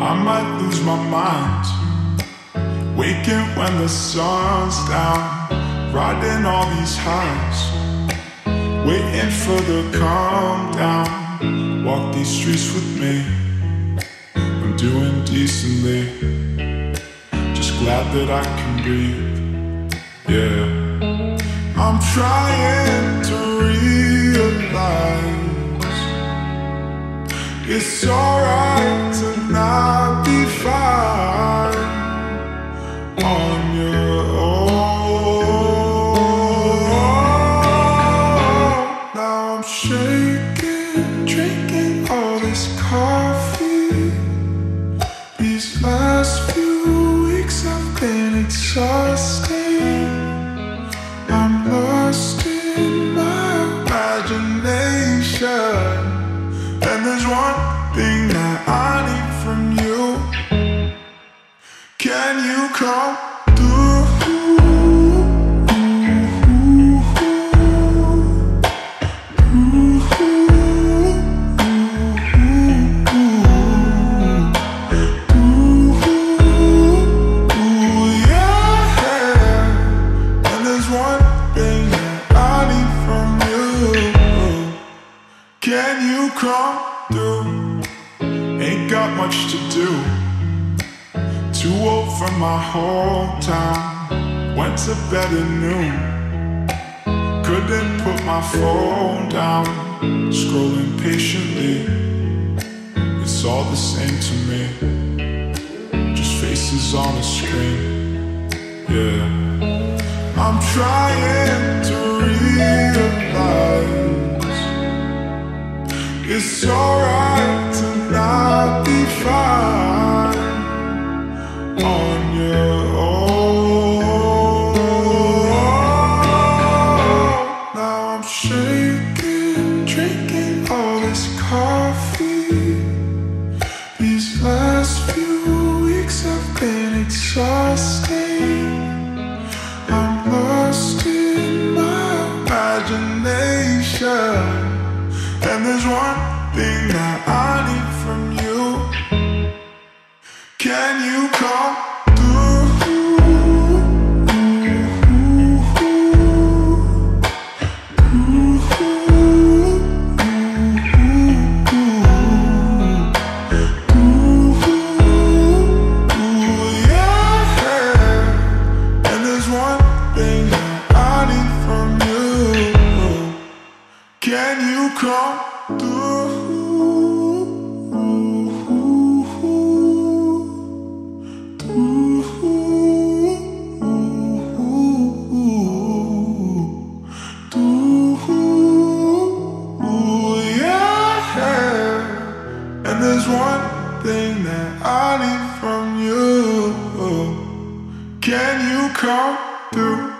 I might lose my mind, waking when the sun's down, riding all these highs, waiting for the calm down. Walk these streets with me, I'm doing decently, just glad that I can breathe. Yeah, I'm trying to realize it's alright to not be fine on your own. Now I'm shaking, drinking all this coffee. These last few weeks have been exhausting. I'm lost in my imagination, and there's one thing that I need from you. Can you come through? Yeah, and there's one thing that I need from you. Can you come through? Ain't got much to do, too old for my hometown. Went to bed at noon, couldn't put my phone down. Scrolling patiently, it's all the same to me, just faces on a screen. Yeah, I'm trying to realize it's alright to not be fine on your own. Now I'm shaking, drinking all this coffee. These last few weeks have been exhausting. I'm lost in my imagination, and there's one thing that I need from you. Can you come through? Yeah, and there's one thing that I need from you. Can you come through? Yeah, and there's one thing that I need from you. Can you come through?